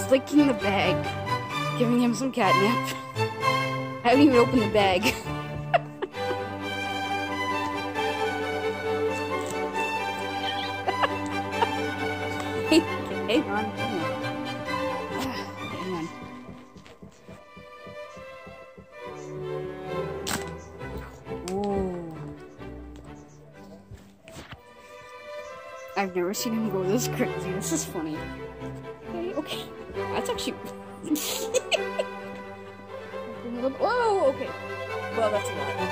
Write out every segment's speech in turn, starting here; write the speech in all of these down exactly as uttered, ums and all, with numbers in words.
He's licking the bag, giving him some catnip. I haven't even opened the bag. Hang on, hang on. Hang on. Ooh. I've never seen him go this crazy. This is funny. Okay, okay. That's actually... Whoa, okay. Well, that's a lot.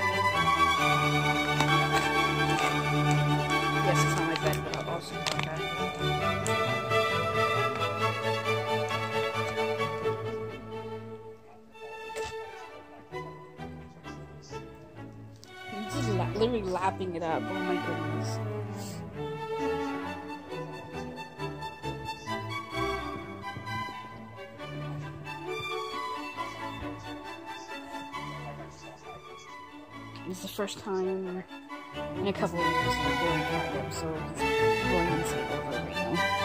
Yes, it's on my bed, but I'll also do that. He's just la literally lapping it up. Oh my goodness. It's the first time in a couple of years that I'm doing Catnip, so he's going insane over it right now.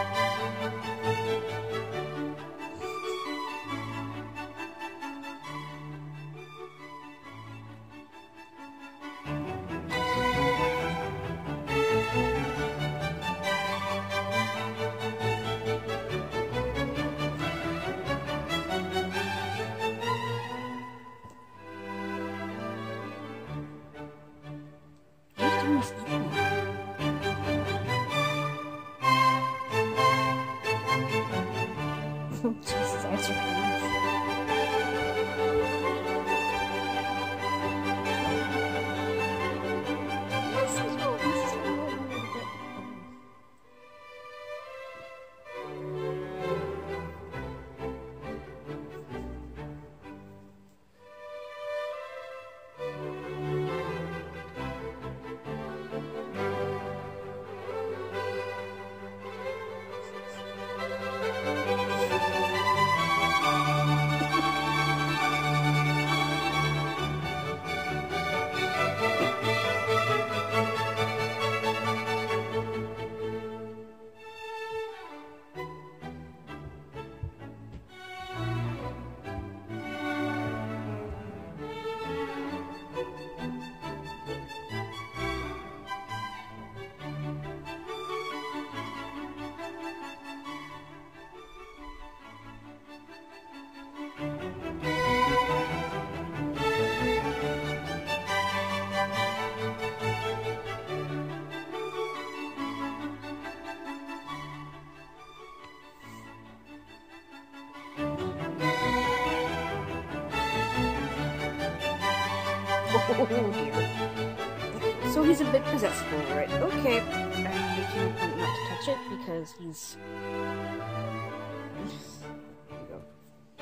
Jesus, I surprised. Oh dear. So he's a bit possessible, right? Okay. I'm making a point not to touch it because he's... There you go.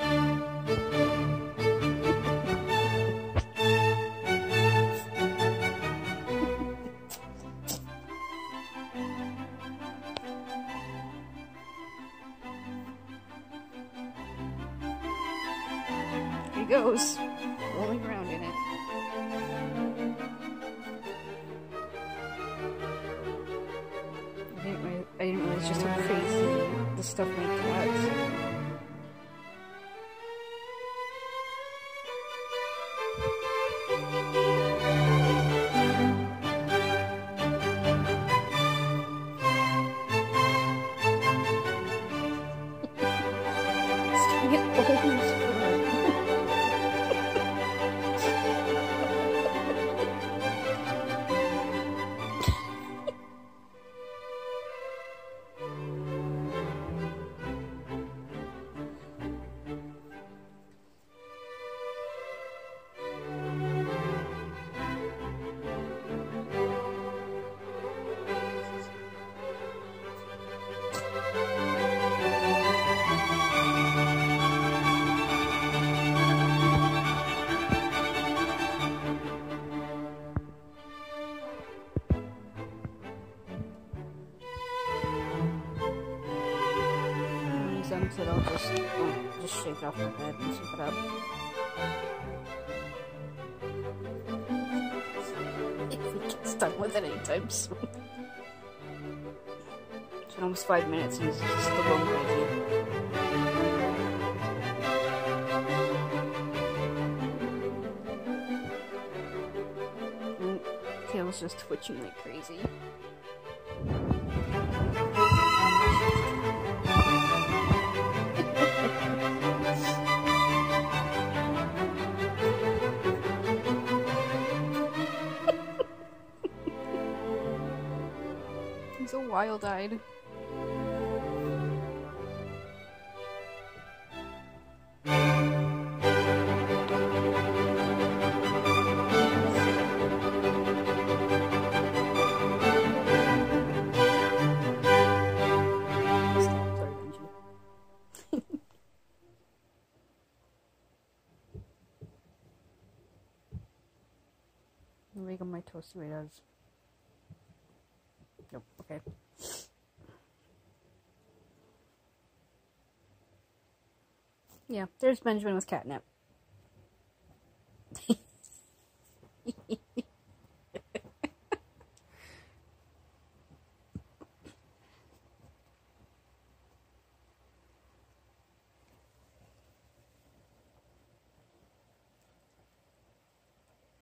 Here he goes. Rolling around in it. I didn't, re I didn't realize just how crazy the stuff like that. So I'll just, oh, just shake it off my bed and sweep it up. If he gets done with it anytime soon. It's been almost five minutes and he's just still going crazy. is just twitching like crazy. He's so wild-eyed. Make on my toast the way it does. Nope, okay. Yeah, there's Benjamin with Catnip.